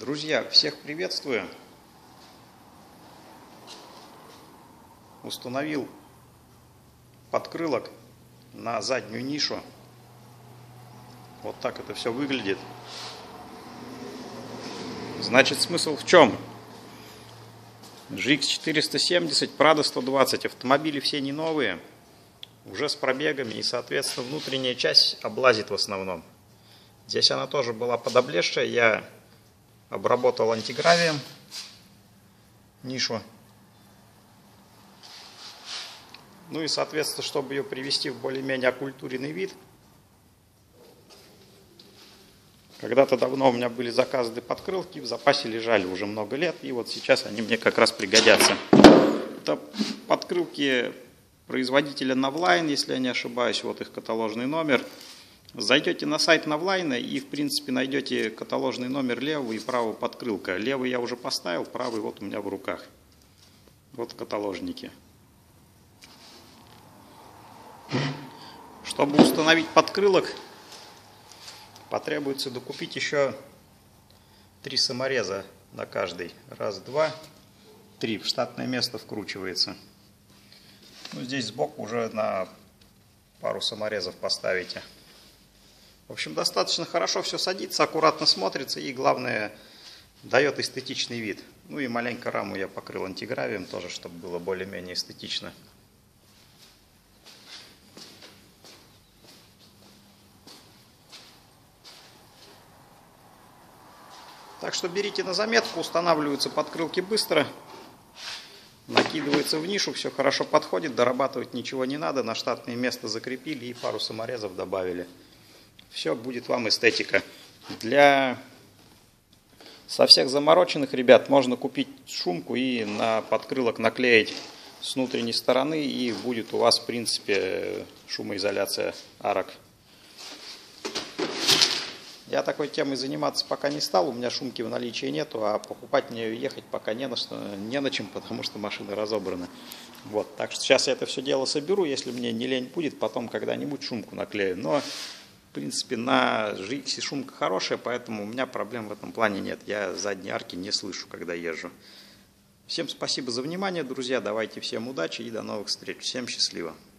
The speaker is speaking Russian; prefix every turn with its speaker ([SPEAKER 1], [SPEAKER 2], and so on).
[SPEAKER 1] Друзья, всех приветствую. Установил подкрылок на заднюю нишу. Вот так это все выглядит. Значит, смысл в чем? GX 470, Prado 120. Автомобили все не новые, уже с пробегами, и, соответственно, внутренняя часть облазит в основном. Здесь она тоже была подоблезшая. Я обработал антигравием нишу. Ну и, соответственно, чтобы ее привести в более-менее окультуренный вид. Когда-то давно у меня были заказаны подкрылки, в запасе лежали уже много лет, и вот сейчас они мне как раз пригодятся. Это подкрылки производителя Novline, если я не ошибаюсь, вот их каталожный номер. Зайдете на сайт Novline и, в принципе, найдете каталожный номер левого и правого подкрылка. Левый я уже поставил, правый вот у меня в руках. Вот каталожники. Чтобы установить подкрылок, потребуется докупить еще 3 самореза на каждый. Раз, два, три. В штатное место вкручивается. Ну, здесь сбоку уже на пару саморезов поставите. В общем, достаточно хорошо все садится, аккуратно смотрится и, главное, дает эстетичный вид. Ну и маленько раму я покрыл антигравием тоже, чтобы было более-менее эстетично. Так что берите на заметку, устанавливаются подкрылки быстро, накидывается в нишу, все хорошо подходит, дорабатывать ничего не надо, на штатное место закрепили и пару саморезов добавили. Все, будет вам эстетика. Для со всех замороченных ребят можно купить шумку и на подкрылок наклеить с внутренней стороны, и будет у вас, в принципе, шумоизоляция арок. Я такой темой заниматься пока не стал, у меня шумки в наличии нету, а покупать мне ехать пока не на чем, потому что машина разобрана. Вот, так что сейчас я это все дело соберу, если мне не лень будет, потом когда-нибудь шумку наклею. Но, в принципе, на GX шумка хорошая, поэтому у меня проблем в этом плане нет. Я задние арки не слышу, когда езжу. Всем спасибо за внимание, друзья, давайте всем удачи и до новых встреч. Всем счастливо.